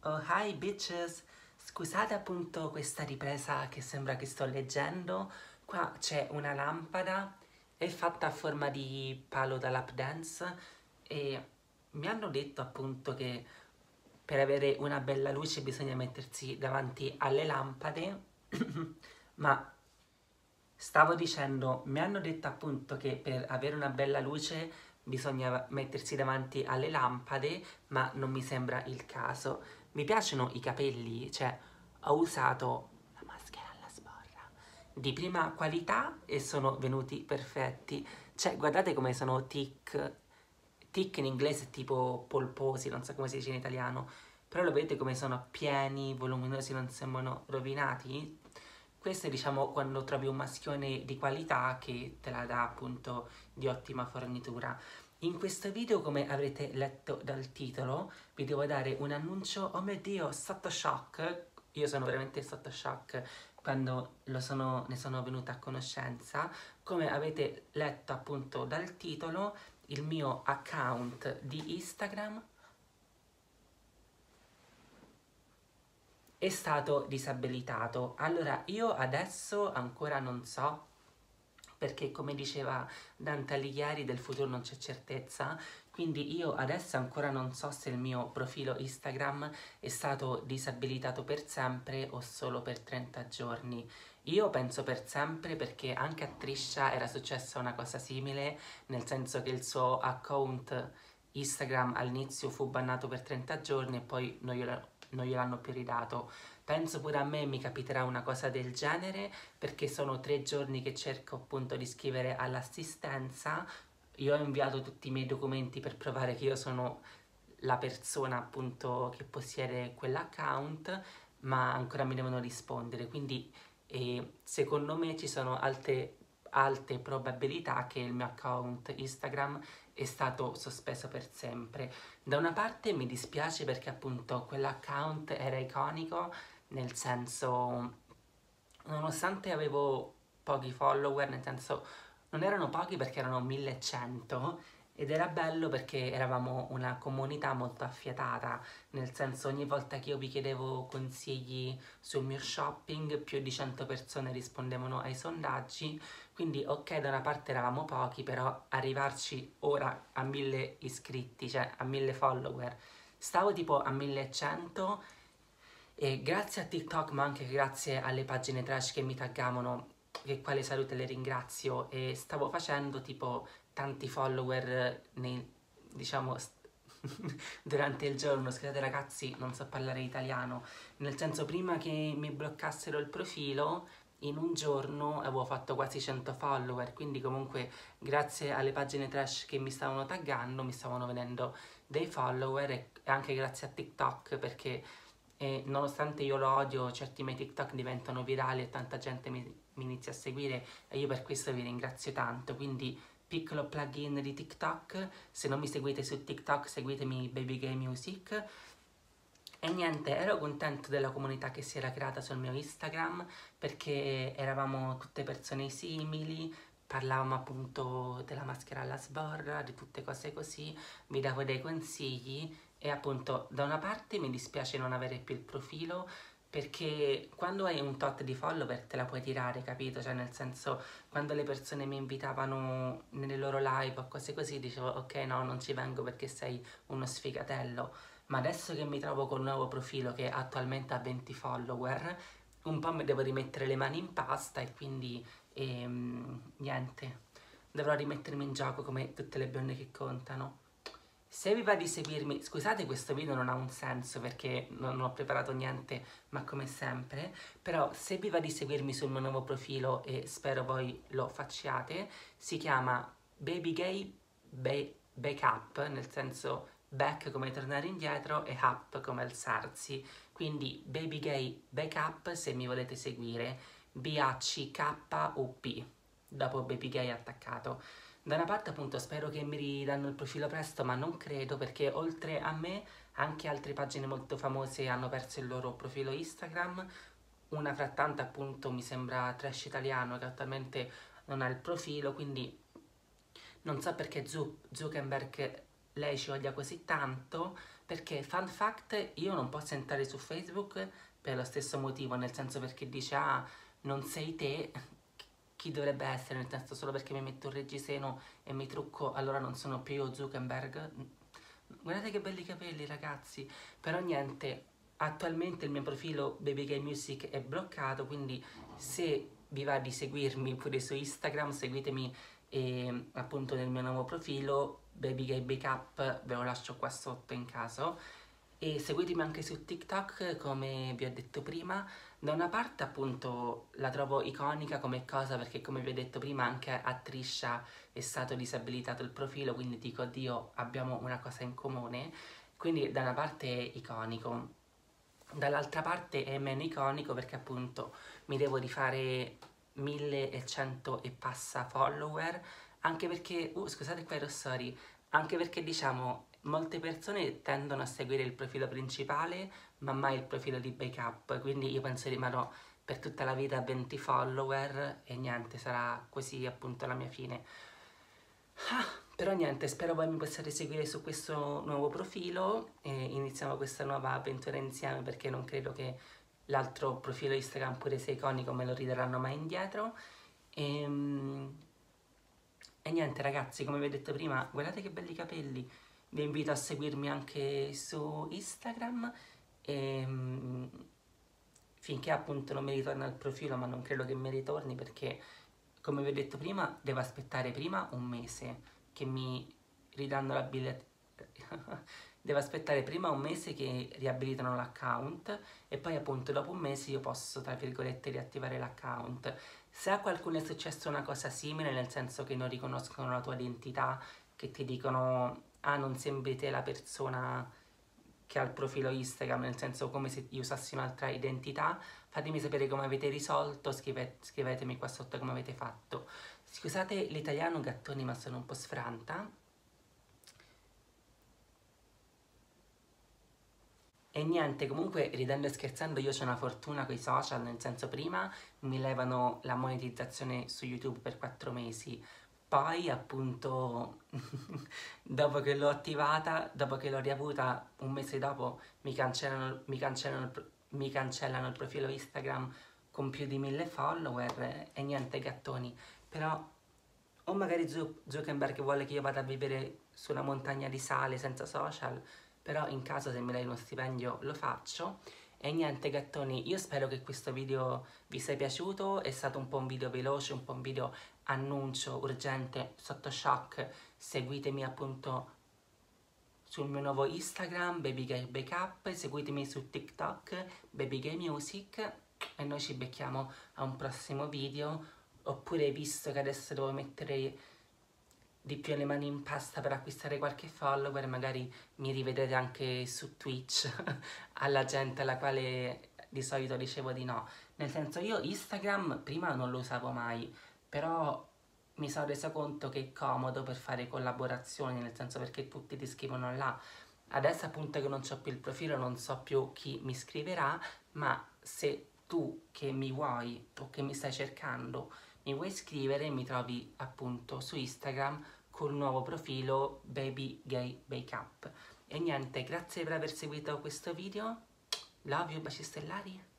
Oh, hi bitches! Scusate appunto questa ripresa che sembra che sto leggendo. Qua c'è una lampada, è fatta a forma di palo da lap dance e mi hanno detto appunto che per avere una bella luce bisogna mettersi davanti alle lampade, ma stavo dicendo, mi hanno detto appunto che per avere una bella luce bisogna mettersi davanti alle lampade, ma non mi sembra il caso. Mi piacciono i capelli, cioè ho usato la maschera alla sborra di prima qualità e sono venuti perfetti. Cioè, guardate come sono thick. Thick in inglese è tipo polposi, non so come si dice in italiano. Però lo vedete come sono pieni, voluminosi, non sembrano rovinati? Questo è diciamo quando trovi un maschione di qualità che te la dà appunto di ottima fornitura. In questo video, come avrete letto dal titolo, vi devo dare un annuncio. Oh mio Dio, sotto shock! Io sono veramente sotto shock quando ne sono venuta a conoscenza. Come avete letto appunto dal titolo, il mio account di Instagram è stato disabilitato. Allora, io adesso ancora non so, perché come diceva Dante Alighieri, del futuro non c'è certezza, quindi io adesso ancora non so se il mio profilo Instagram è stato disabilitato per sempre o solo per 30 giorni. Io penso per sempre perché anche a Trisha era successa una cosa simile, nel senso che il suo account Instagram all'inizio fu bannato per 30 giorni e poi non gliel'hanno più ridato. Penso pure a me mi capiterà una cosa del genere perché sono 3 giorni che cerco appunto di scrivere all'assistenza. Io ho inviato tutti i miei documenti per provare che io sono la persona appunto che possiede quell'account, ma ancora mi devono rispondere. Quindi secondo me ci sono alte probabilità che il mio account Instagram è stato sospeso per sempre. Da una parte mi dispiace perché appunto quell'account era iconico, nel senso, nonostante avevo pochi follower, nel senso non erano pochi perché erano 1100 ed era bello perché eravamo una comunità molto affiatata, nel senso ogni volta che io vi chiedevo consigli sul mio shopping più di 100 persone rispondevano ai sondaggi, quindi ok da una parte eravamo pochi, però arrivarci ora a 1000 iscritti, cioè a 1000 follower, stavo tipo a 1100 e grazie a TikTok, ma anche grazie alle pagine trash che mi taggavano, che quale saluto e le ringrazio, e stavo facendo tipo tanti follower diciamo, durante il giorno. Scusate ragazzi, non so parlare italiano, nel senso prima che mi bloccassero il profilo, in un giorno avevo fatto quasi 100 follower, quindi comunque grazie alle pagine trash che mi stavano taggando, mi stavano venendo dei follower e anche grazie a TikTok perché nonostante io lo odio, certi miei TikTok diventano virali e tanta gente mi inizia a seguire e io per questo vi ringrazio tanto. Quindi piccolo plugin di TikTok, se non mi seguite su TikTok seguitemi Baby Gay Music. E niente, ero contento della comunità che si era creata sul mio Instagram perché eravamo tutte persone simili, parlavamo appunto della maschera alla sborra, di tutte cose così, vi davo dei consigli e appunto da una parte mi dispiace non avere più il profilo perché quando hai un tot di follower te la puoi tirare, capito? Cioè nel senso quando le persone mi invitavano nelle loro live o cose così dicevo ok no non ci vengo perché sei uno sfigatello, ma adesso che mi trovo col nuovo profilo che attualmente ha 20 follower, un po' mi devo rimettere le mani in pasta e quindi niente, dovrò rimettermi in gioco come tutte le bionde che contano. Se vi va di seguirmi, scusate questo video non ha un senso perché non ho preparato niente, ma come sempre, però se vi va di seguirmi sul mio nuovo profilo e spero voi lo facciate, si chiama Baby Gay Backup, nel senso back come tornare indietro e up come alzarsi, quindi Baby Gay Backup se mi volete seguire, BACKUP, dopo Baby Gay attaccato. Da una parte appunto spero che mi ridanno il profilo presto, ma non credo perché oltre a me anche altre pagine molto famose hanno perso il loro profilo Instagram. Una fra tante appunto mi sembra Trash Italiano che attualmente non ha il profilo, quindi non so perché Zuckerberg lei ci odia così tanto, perché, fun fact, io non posso entrare su Facebook per lo stesso motivo, nel senso perché dice, ah, non sei te, chi dovrebbe essere, nel senso solo perché mi metto un reggiseno e mi trucco, allora non sono più io Zuckerberg. Guardate che belli capelli, ragazzi. Però niente, attualmente il mio profilo Baby Gay Music è bloccato, quindi se vi va di seguirmi pure su Instagram, seguitemi appunto nel mio nuovo profilo Baby Gay Backup, ve lo lascio qua sotto in caso. E seguitemi anche su TikTok, come vi ho detto prima. Da una parte appunto la trovo iconica come cosa, perché come vi ho detto prima anche a Trisha è stato disabilitato il profilo, quindi dico, Dio, abbiamo una cosa in comune. Quindi da una parte è iconico, dall'altra parte è meno iconico perché appunto mi devo rifare 1100 e passa follower, anche perché, scusate qua i rossori, anche perché diciamo molte persone tendono a seguire il profilo principale ma mai il profilo di backup, quindi io penso rimarrò per tutta la vita a 20 follower e niente, sarà così appunto la mia fine. Però niente, spero voi mi possiate seguire su questo nuovo profilo e iniziamo questa nuova avventura insieme, perché non credo che l'altro profilo Instagram, pure se iconico, me lo ridaranno mai indietro. E niente ragazzi, come vi ho detto prima, guardate che belli capelli, vi invito a seguirmi anche su Instagram e, finché appunto non mi ritorna il profilo, ma non credo che mi ritorni perché, come vi ho detto prima, devo aspettare prima un mese che mi ridanno la devo aspettare prima un mese che riabilitano l'account e poi appunto dopo un mese io posso, tra virgolette, riattivare l'account. Se a qualcuno è successa una cosa simile, nel senso che non riconoscono la tua identità, che ti dicono, ah, non sembri te la persona che ha il profilo Instagram, nel senso come se io usassi un'altra identità, fatemi sapere come avete risolto, scrivetemi qua sotto come avete fatto. Scusate l'italiano gattoni, ma sono un po' sfranta. E niente, comunque ridendo e scherzando io ho una fortuna con i social, nel senso prima mi levano la monetizzazione su YouTube per 4 mesi, poi appunto dopo che l'ho attivata, dopo che l'ho riavuta un mese dopo mi cancellano il profilo Instagram con più di 1000 follower e niente gattoni, però o magari Zuckerberg vuole che io vada a vivere su una montagna di sale senza social, però in caso se mi dai uno stipendio lo faccio. E niente gattoni, io spero che questo video vi sia piaciuto, è stato un po' un video veloce, un po' un video annuncio urgente sotto shock, seguitemi appunto sul mio nuovo Instagram Baby Gay Backup, seguitemi su TikTok Baby Gay Music e noi ci becchiamo a un prossimo video. Oppure, visto che adesso devo mettere di più le mani in pasta per acquistare qualche follower, magari mi rivedrete anche su Twitch alla gente alla quale di solito dicevo di no. Nel senso, io Instagram prima non lo usavo mai, però mi sono resa conto che è comodo per fare collaborazioni, nel senso perché tutti ti scrivono là. Adesso appunto che non ho più il profilo, non so più chi mi scriverà, ma se tu che mi vuoi o che mi stai cercando mi vuoi scrivere, mi trovi appunto su Instagram col nuovo profilo Baby Gay Backup. E niente, grazie per aver seguito questo video. Love you, baci stellari.